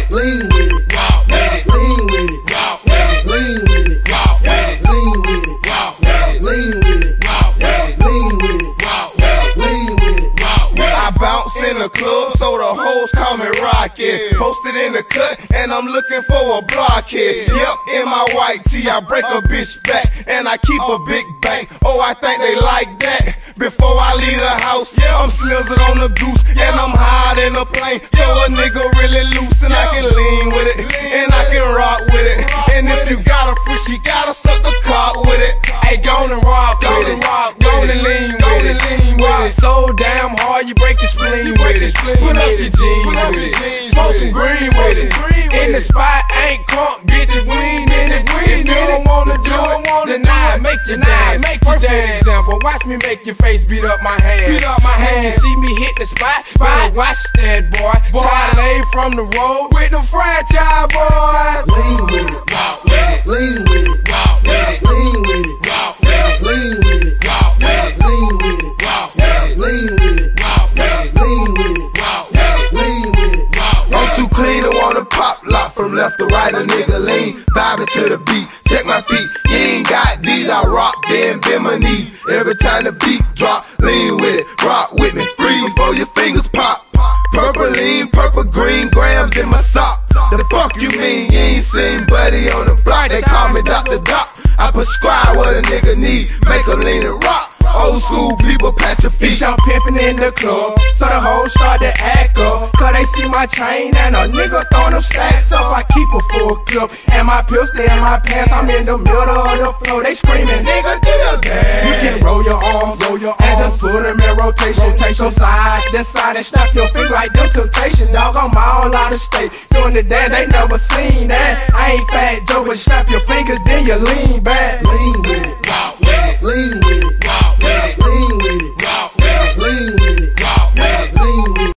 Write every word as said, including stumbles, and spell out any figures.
lean with it, walk with it, lean with it, walk with it, lean with it, walk with it, lean with it, walk with it, lean with it, walk with it, lean with it, walk with it, lean with it, walk with it. I bounce in the club, so the hoes call me Rocket. Posted in the cut, and I'm looking for a blockhead. Yep, in my white tee, I break a bitch back, and I keep a big bank. Oh, I think they like that. Before I leave the house, I'm slizzing on the goose, and I'm high in the plane. So a nigga really loose, and I can lean with it, and I can rock with it. And if you got a free, she gotta suck the cock with it. Hey, go and rock with it, go and lean with it, lean with it. So damn hard, you break your spleen with it. Put up your jeans with it, smoke some green with it. In the spot, ain't crunk, bitches, we ain't in it. If you don't wanna do it, then I make you dance. Perfect example, watch me make your face beat up my hand. Beat up my hand. You see me hit the spot, better watch that boy. Charlie from the road with them franchise boys. lean with it, Walk with it, lean with it, walk with it, lean with it, walk with it, lean with it, walk with it, lean with it, walk with it, lean with it, walk with it, lean with it, walk with it, lean with it. walk with it. I'm too clean to wanna pop lock from left to right. A nigga lean, vibing to the beat. Check my feet, you ain't got these. I rock, then bend my knees. Every time the beat drop, lean with it, rock with me, freeze before your fingers pop. Purple lean, purple green, grams in my sock. The fuck you mean? You ain't seen Buddy on the block. They call me Doctor Doc. I prescribe what a nigga need, make a lean and rock. Old school people, pat your feet. Bitch, I'm pimpin' in the club, so the hoes start to act up. Cause they see my chain and a nigga throwin' them stacks up. I keep a full clip, and my pills stay in my pants. I'm in the middle of the floor, they screamin', nigga, do your dance. You can roll your arms, roll your arms, and just put them in rotation. Rotation side to side and snap your finger like them Temptation. Dog, I'm all out of state, doing the dance, they never seen that. I ain't Fat Joe, but snap your fingers, then you lean back.